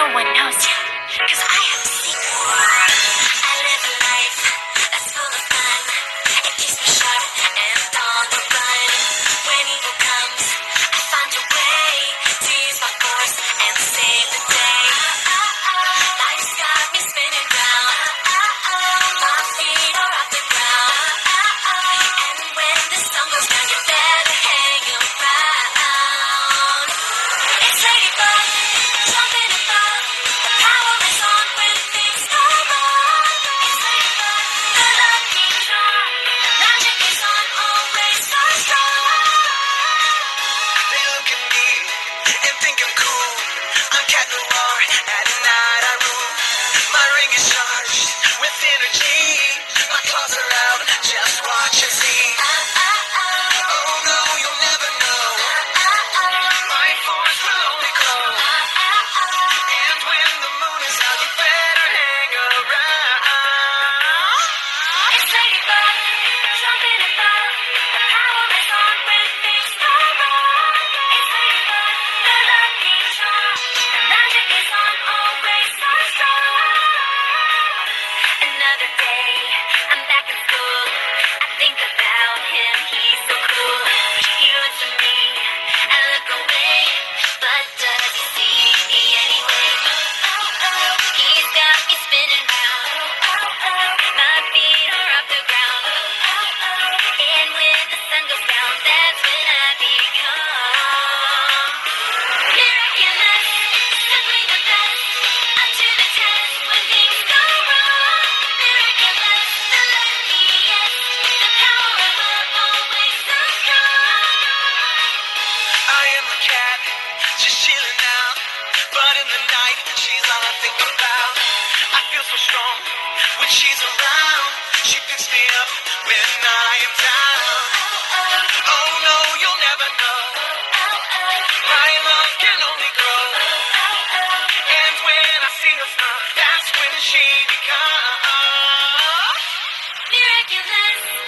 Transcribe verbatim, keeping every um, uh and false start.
one knows yet, 'cause I have a secret. I live a life that's full of fun. It keeps me sharp and on the run. When evil comes, I find a way to use my force and save the day. Life's got me spinning round. My feet are off the ground. And when the sun goes down, you better hang around. It's Ladybug, jumping above. The power is on when things go wrong. It's Ladybug, the lucky charm. The magic is on, always so strong. They look at me and think I'm cool. I'm Cat Noir, at night I rule. My ring is charged with energy. My claws are out, just watch and see. Oh no, you'll never know. My force will only grow. And when the moon is out, you better hang around. It's Ladybug, jumping above. The power is on when things go wrong. It's Ladybug, the lucky charm. The magic is on, always so strong. Another day, I'm back in school. I think about him, he's so cool. He looks at me, I look away, but does he see me anyway? Oh, oh, he's got me spinning round. Oh, oh, my feet are off the ground. Oh, oh, and when the sun goes down, that's when I become miraculous, simply the best. Up to the test when things go wrong. Miraculous, the luckiest. The power of love, always so strong. I am a cat, just chilling out. But in the night, she's all I think about. I feel so strong when she's around. She picks me up when I am down. Oh no, you'll never know. My love can only grow. And when I see her smile, that's when she becomes Miraculous.